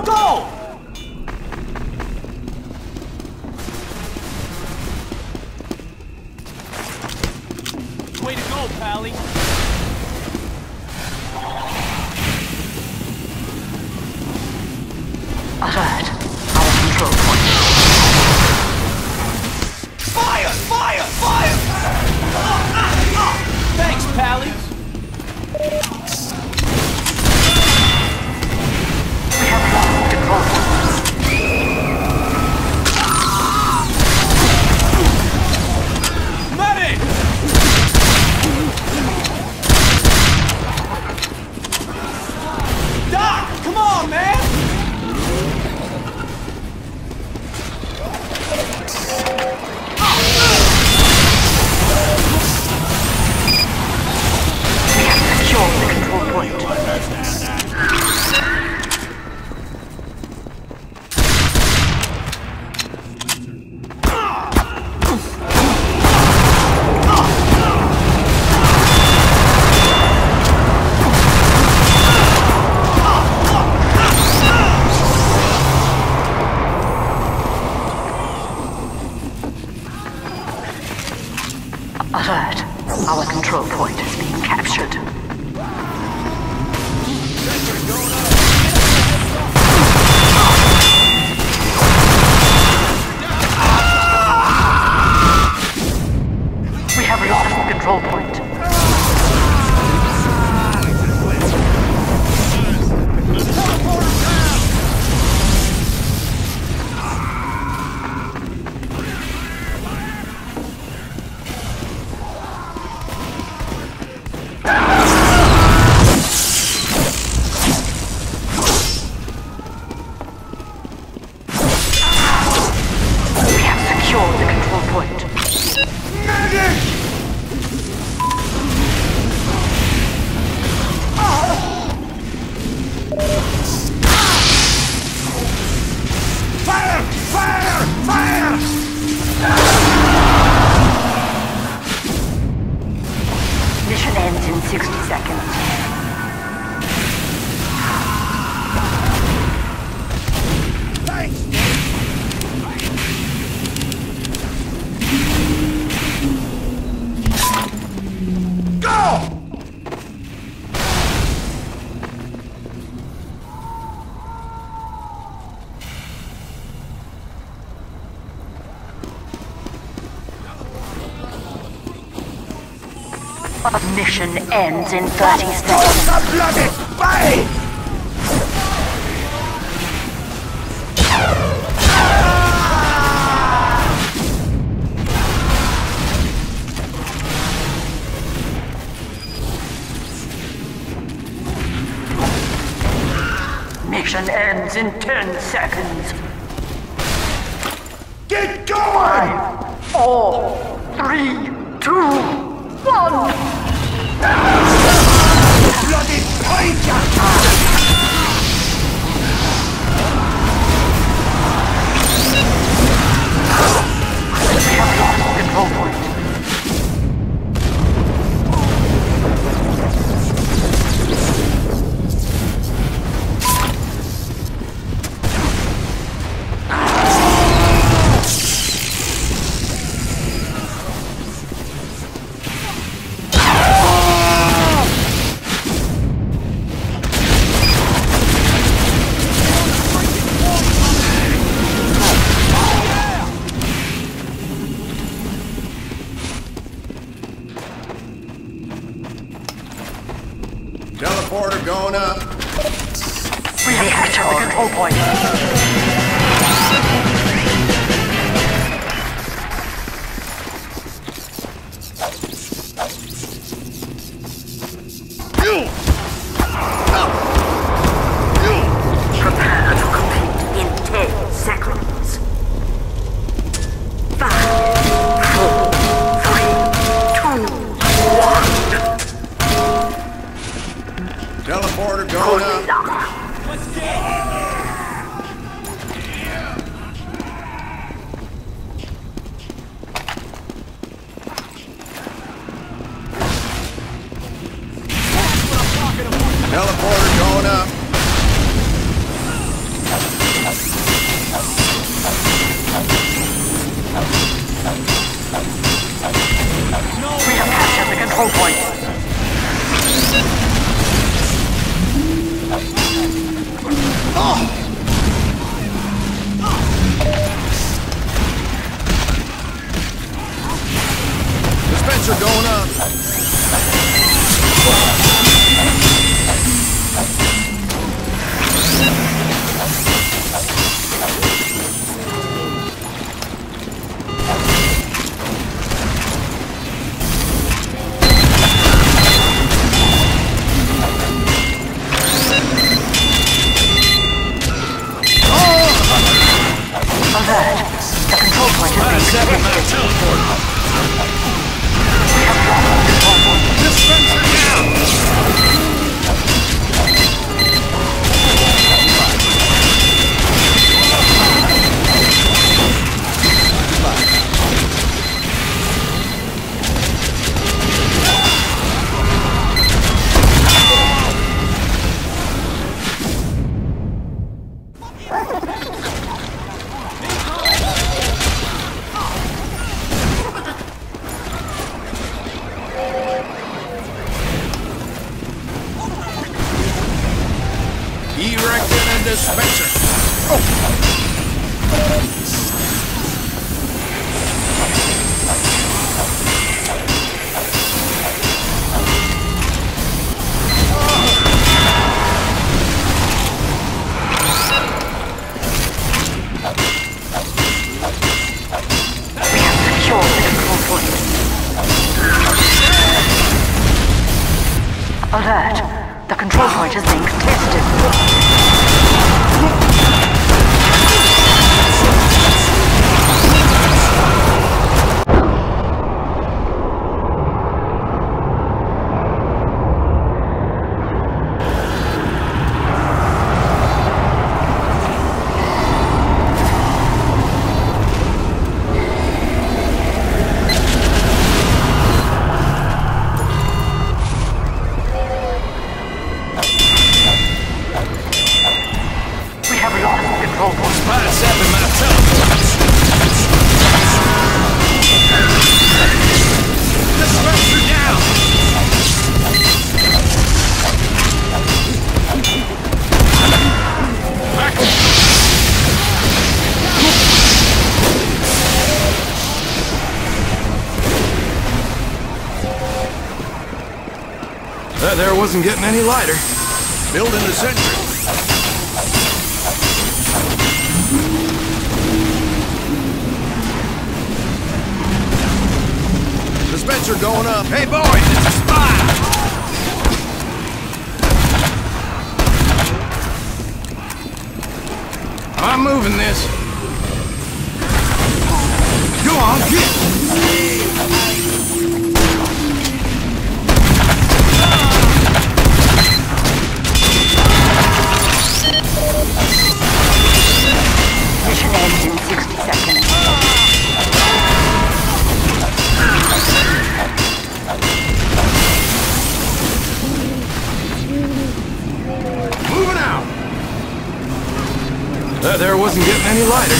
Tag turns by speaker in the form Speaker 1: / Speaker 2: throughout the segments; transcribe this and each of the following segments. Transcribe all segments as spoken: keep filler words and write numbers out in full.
Speaker 1: Go! Way to go, Pally.
Speaker 2: Alert. Our control point.
Speaker 1: Fire! Fire! Fire! Thanks, Pally.
Speaker 2: We have lost control point.
Speaker 1: Medic! Doc, come on, man!
Speaker 2: We have secured the control point. Alert. Our control point is being captured. We have lost the control point. We have secured the control point.
Speaker 1: Fire! Fire! Fire!
Speaker 2: Mission ends in sixty seconds.
Speaker 1: Thanks! Go!
Speaker 2: Mission ends in thirty seconds.
Speaker 1: The bloody fight!
Speaker 2: Mission ends in ten seconds.
Speaker 1: Get going!
Speaker 2: Five, four, three, two, one.
Speaker 1: Bloody pointer!
Speaker 2: We have lost control point.
Speaker 1: Teleporter going up.
Speaker 2: We have captured the control point. Prepare to complete in ten seconds. Five, four, three, two, one.
Speaker 1: Teleporter going up.
Speaker 2: Let's go!
Speaker 1: Teleporter going up. erecting a dispenser.
Speaker 2: Alert! The control point is being contested.
Speaker 1: That there wasn't getting any lighter. Building the sentry. Dispenser going up. Hey boys, it's a spy! I'm moving this. Go on, get!
Speaker 2: Mission ends in sixty seconds.
Speaker 1: Moving out! That there wasn't getting any lighter.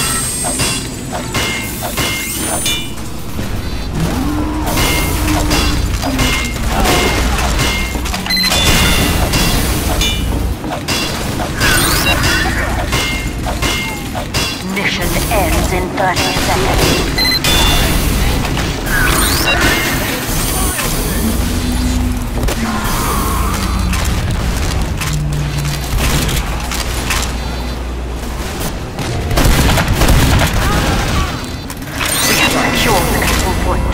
Speaker 2: Mission ends in thirty seconds. We have secured the control point.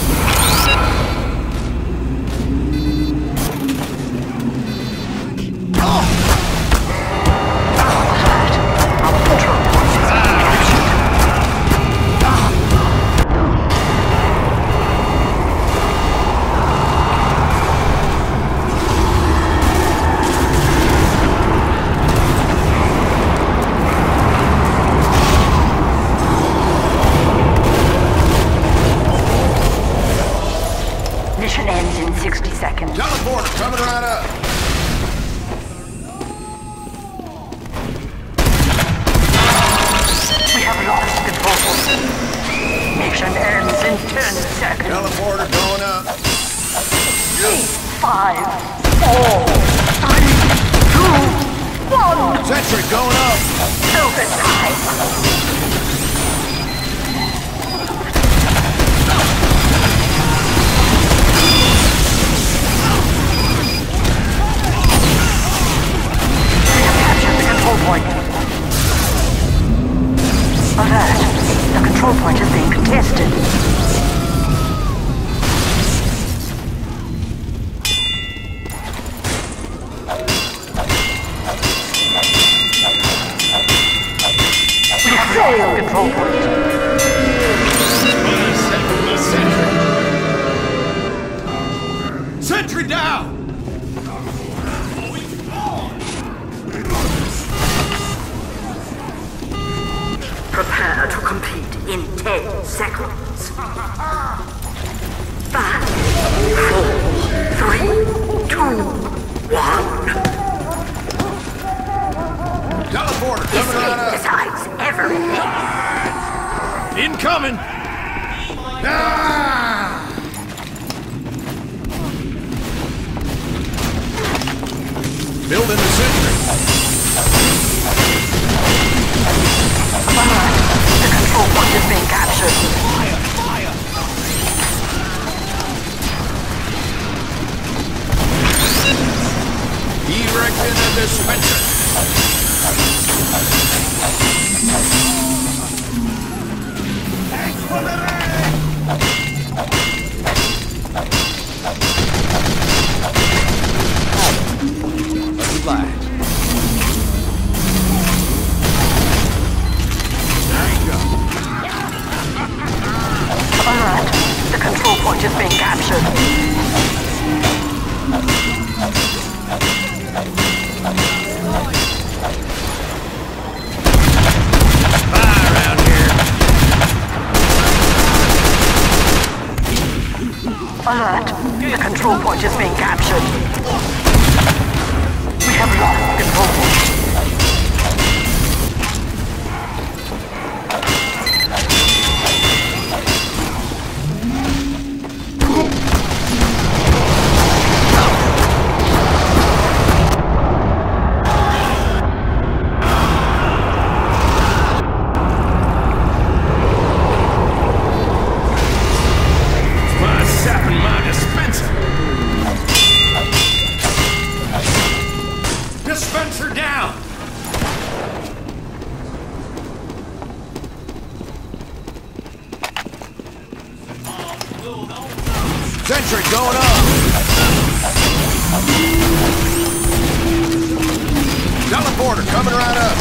Speaker 2: Mission ends in sixty seconds.
Speaker 1: Teleporter coming right up.
Speaker 2: We have lost control point. Mission ends in ten seconds.
Speaker 1: Teleporter going up.
Speaker 2: Five, four, three, two, one.
Speaker 1: Sentry going up.
Speaker 2: Overtime. Point. Alert! The control point is being contested. We have failed control point.
Speaker 1: Sentry. Sentry down!
Speaker 2: Prepare to compete in ten seconds. Five, four, three, two, one.
Speaker 1: Teleporter coming right up.
Speaker 2: Decides everything.
Speaker 1: Incoming! Ah! Building the sentry. dispenser. Light.
Speaker 2: Alert. The control point is being captured.
Speaker 1: Fire around here.
Speaker 2: Alert. The control point is being captured. We have lost control point.
Speaker 1: Dispenser down! Sentry going up! Teleporter coming right up!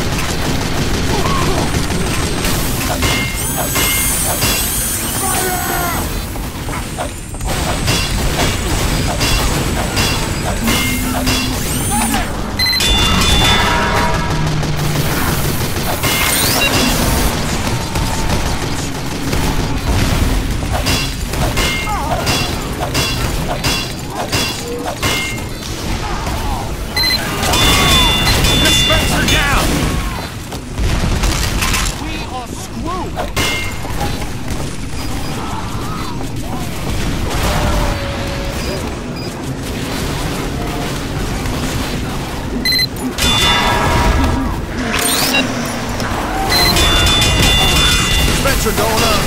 Speaker 1: Dispenser down! We are screwed! Dispenser going up!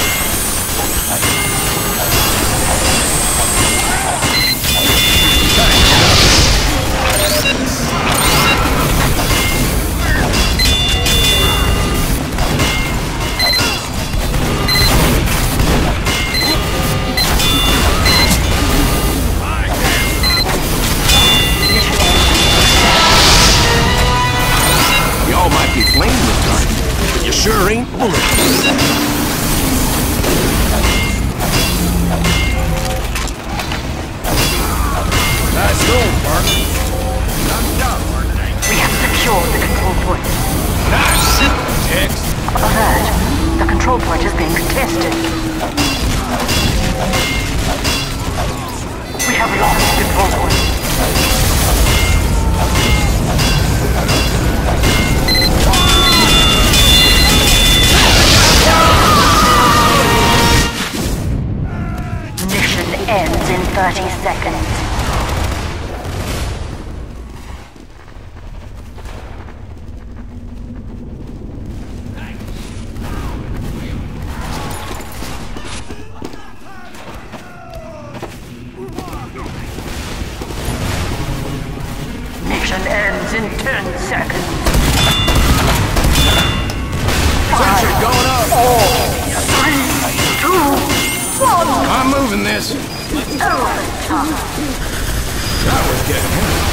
Speaker 1: Y'all might be flame retardant, but you sure ain't bulletproof. Nice going, partner. Knocked out, partner.
Speaker 2: We have secured the control point.
Speaker 1: Nice! X.
Speaker 2: Alert. The control point is being contested. We have lost control point. Mission ends in thirty seconds. Mission ends in ten seconds.
Speaker 1: Sentry going up!
Speaker 2: Four, three, two, one.
Speaker 1: I'm moving this.
Speaker 2: Overtime.
Speaker 1: That was getting him.